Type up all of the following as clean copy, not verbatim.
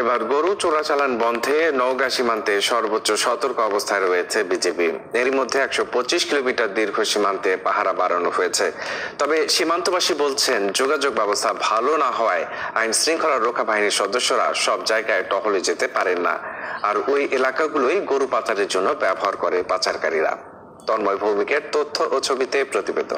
এবার গরু চোরাচালান বন্ধে নওগাঁ সীমান্তে সর্বোচ্চ সতর্ক অবস্থায় রয়েছে বিজিবি। এরই মধ্যে 125 কিলোমিটার দীর্ঘ সীমান্তে পাহারা বাড়ানো হয়েছে। তবে সীমান্তবাসী বলছেন, যোগাযোগ ব্যবস্থা ভালো না হওয়ায় আইন শৃঙ্খলা রক্ষা বাহিনীর সদস্যরা সব জায়গায় টহলে যেতে পারেন না, আর ওই এলাকাগুলোই গরু পাচারের জন্য ব্যবহার করে পাচারকারীরা। তন্ময় ভৌমিকের তথ্য ও ছবিতে প্রতিবেদন।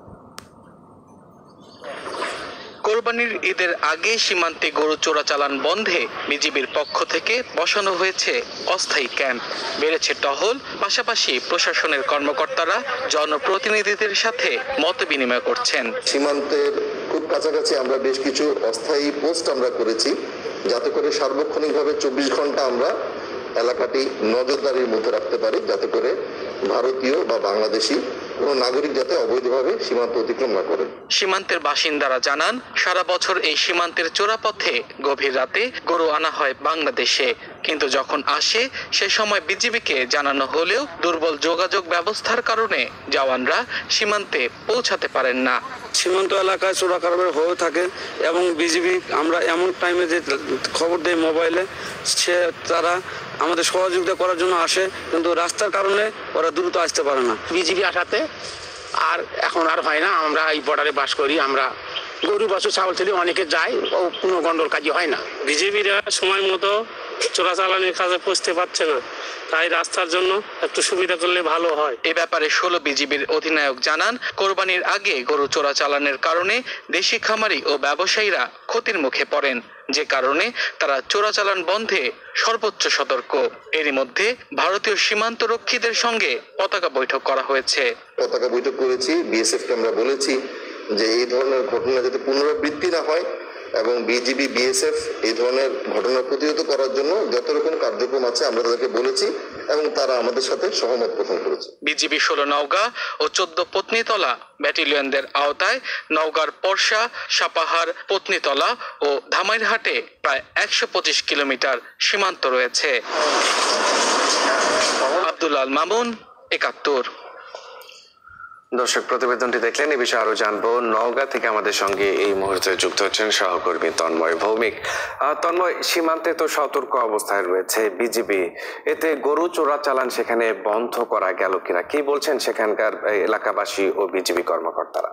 কোরবানির ঈদের আগে সীমান্তে গরু চোরাচালান বন্ধে বিজিবির পক্ষ থেকে বসানো হয়েছে অস্থায়ী ক্যাম্প। বেড়েছে টহল, পাশাপাশি প্রশাসনের কর্মকর্তারা জনপ্রতিনিধিদের সাথে মত বিনিময় করছেন। সীমান্তের খুব কাছাকাছি আমরা বেশ কিছু অস্থায়ী পোস্ট আমরা করেছি, যাতে করে সার্বক্ষণিকভাবে 24 ঘন্টা আমরা এলাকাটি নজরদারির মধ্যে রাখতে পারি, যাতে করে ভারতীয় বা বাংলাদেশি কোনো নাগরিক যাতে অবৈধভাবে সীমান্ত অতিক্রম না করে। সীমান্তের বাসিন্দারা জানান, সারা বছর এই সীমান্তের চোরাপথে গভীর রাতে গরু আনা হয় বাংলাদেশে, কিন্তু যখন আসে সে সময় বিজিবিকে জানানো হলেও দুর্বল যোগাযোগ ব্যবস্থার কারণে জওয়ানরা সীমান্তে পৌঁছাতে পারেন না। সীমান্ত এলাকায় চোরা কারবার হয়ে থাকে এবং বিজিবি আমরা এমন টাইমে যে খবর দেয় মোবাইলে, তারা আমাদের সহযোগিতা করার জন্য আসে, কিন্তু রাস্তার কারণে ওরা দ্রুত আসতে পারে না। বিজিবি আসাতে আর এখন আর হয় না। আমরা এই বর্ডারে বাস করি, আমরা গরু বাছু ছাগল ছেলে অনেকে যায়, ও কোনো গন্ডল কাজই হয় না। বিজিবিরা সময় মতো চোরাচালানের কাজে পৌঁছতে পারছে না, তাই রাস্তার জন্য একটু সুবিধা করলে ভালো হয়। এ ব্যাপারে 16 বিজিবির অধিনায়ক জানান, কোরবানির আগে গরু চোরাচালানের কারণে দেশি খামারি ও ব্যবসায়ীরা ক্ষতির মুখে পড়েন, যে কারণে তারা চোরাচালান বন্ধে সর্বোচ্চ সতর্ক। এরই মধ্যে ভারতীয় সীমান্ত রক্ষীদের সঙ্গে পতাকা বৈঠক করা হয়েছে। পতাকা বৈঠক করেছি, বিএসএফ কে আমরা বলেছি যে এই ধরনের ঘটনা যাতে পুনরাবৃত্তি না হয় এবং বিজিবি বিএসএফ এই ধরনের ঘটনা প্রতিহত করার জন্য যত রকম কার্যক্রম আছে আমরা তাদেরকে বলেছি এবং তারা আমাদের সাথে সহমত পোষণ করেছে। বিজিবি 16 নওগাঁ ও 14 পত্নীতলা ব্যাটালিয়নদের আওতায় নওগাঁর পরশা, সাপাহার, পত্নীতলা ও ধামাইরহাটে প্রায় 125 কিলোমিটার সীমান্ত রয়েছে। আব্দুল আল মামুন, 71। দর্শক, প্রতিবেদনটি দেখলেন। এই বিষয়ে আরো জানবো। নওগাঁ থেকে আমাদের সঙ্গে এই মুহূর্তে যুক্ত হচ্ছেন সহকর্মী তন্ময় ভৌমিক। তন্ময়, সীমান্তে তো সতর্ক অবস্থায় রয়েছে বিজিবি, এতে গরু চোরাচালান সেখানে বন্ধ করা গেল কিনা, কি বলছেন সেখানকার এলাকাবাসী ও বিজিবি কর্মকর্তারা?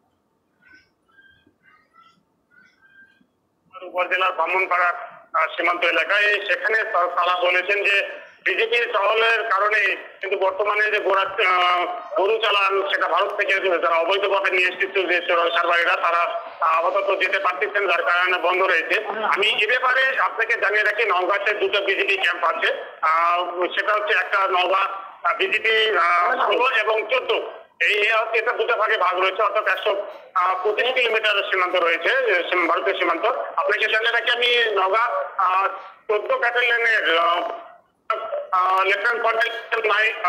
উপজেলার ব্রাহ্মণপাড়া সীমান্ত এলাকায় সেখানে তারা বলেছেন যে বিজেপির টহলের কারণে কিন্তু বর্তমানে যে গরু চালান সেটা ভারত থেকে যারা অবৈধভাবে নিয়ে এসেছে যে কারবারিরা, তারা আপাতত যেতে পারতেছেন, যার কারণে বন্ধ রয়েছে। আমি এ ব্যাপারে আপনাকে জানিয়ে রাখি, নওগাঁতে 2টা বিজেপি ক্যাম্প আছে। সেটা হচ্ছে একটা নওগাঁ বিজেপি 16 এবং 14, এটা 2টা ভাগে ভাগ রয়েছে, অর্থাৎ 125 কিলোমিটার সীমান্ত রয়েছে ভারতীয় সীমান্ত। আপনাকে জানিয়ে রাখি, আমি নওগাঁ 14 ব্যাটালিয়নের লেফটেন্যান্ট কর্নেল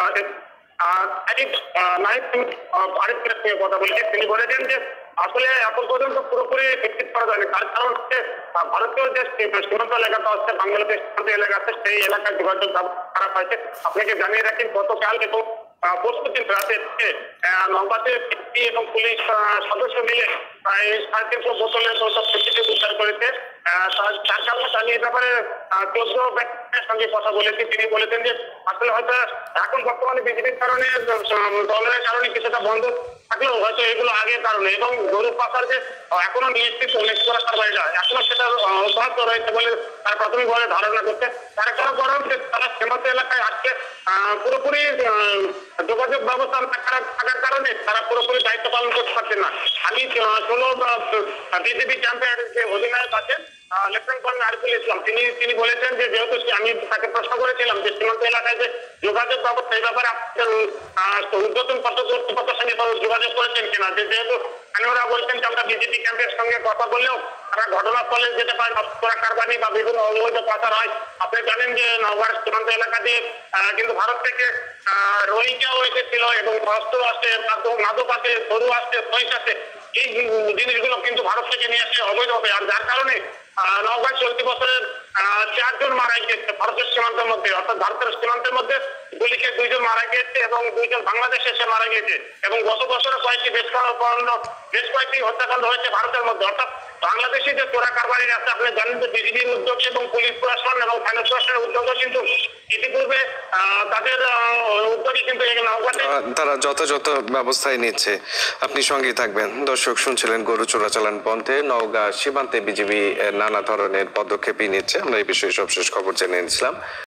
কথা বলেছি। তিনি বলেছেন যে আসলে এখন পর্যন্ত পুরোপুরি নিশ্চিত করা যায়নি, তার কারণ হচ্ছে ভারতীয় যে সীমান্ত এলাকাটা হচ্ছে বাংলাদেশ সীমান্ত এলাকা আছে, সেই এলাকার যোগাযোগ খারাপ হয়েছে। আপনাকে জানিয়ে রাখি, গতকাল এবং প্রস্তুতির রাতে নওগাঁতে এবং পুলিশ সদস্য মিলে প্রায় 350 বোতলের উদ্ধার করেছে। তার কারণে আমি এই ব্যাপারে 14 ব্যক্তির সঙ্গে কথা বলেছি। তিনি বলেছেন যে আসলে হয়তো এখন বর্তমানে বিজেপির কারণে দলের কারণে কিছুটা বন্ধ থাকলেও হয়তো এগুলো আগের কারণে, এবং গরু পাচার যে এখনো নিশ্চিত কারবারিরা এখনো সেটা অব্যাহত রয়েছে বলে তার প্রাথমিকভাবে ধারণা করছে। তার একটা বরং তারা সীমান্ত এলাকায় আজকে পুরোপুরি যোগাযোগ ব্যবস্থা থাকার কারণে তারা পুরোপুরি দায়িত্ব পালন করতে পারছেন না। আমি 16 বিজেপি ক্যাম্পের যে অধিনায়ক আছেন লেফটেন্যান্ট কর্নেল আরিফুল ইসলাম, তিনি বলেছেন যে যেহেতু আমি তাকে প্রশ্ন করেছিলাম যে সীমান্ত এলাকায় যে যোগাযোগ ব্যবস্থা, এই ব্যাপারে উদ্বোধন কর্তৃপক্ষের সঙ্গে যোগাযোগ করেছেন কিনা, যে যেহেতু স্থানীয়রা বলছেন যে আমরা বিজেপি ক্যাম্পের সঙ্গে কথা বললেও তারা ঘটনাস্থলে যেতে পারে না, কারবারি বা বিভিন্ন অবৈধ পাচার হয়। আপনি জানেন যে নওগাঁর সীমান্ত এলাকা দিয়ে কিন্তু ভারত থেকে রোহিঙ্গাও এসেছিল এবং অস্ত্র আসছে, মাদক আছে, গরু আসছে, মহিষ আছে, এই জিনিসগুলো কিন্তু ভারত থেকে নিয়ে আসছে অবৈধভাবে। আর যার কারণে নওগাঁয় চলতি বছরের 4 জন মারা গিয়েছে ভারতের সীমান্তের মধ্যে, অর্থাৎ ভারতের সীমান্তের মধ্যে গুলিকে 2 জন মারা গিয়েছে এবং 2 জন বাংলাদেশে এসে মারা গিয়েছে। এবং গত বছরে বেশ কয়েকটি হত্যাকাণ্ড হয়েছে ভারতের মধ্যে, অর্থাৎ বাংলাদেশে যে চোরা কারবারি আছে আপনি জানেন যে বিজিবির উদ্যোগ এবং পুলিশ প্রশাসন এবং ফাইন্যান্স প্রশাসনের উদ্যোগে কিন্তু ইতিপূর্বে তাদের উদ্যোগে কিন্তু এই নৌকাতে তারা যথাযথ ব্যবস্থায় নিচ্ছে। আপনি সঙ্গেই থাকবেন। দর্শক শুনছিলেন গরু চোরাচালান বন্ধে নওগাঁ সীমান্তে বিজিবি নানা ধরনের পদক্ষেপই নিচ্ছে। আমরা এই বিষয়ে সবশেষ খবর জেনে নিয়েছিলাম।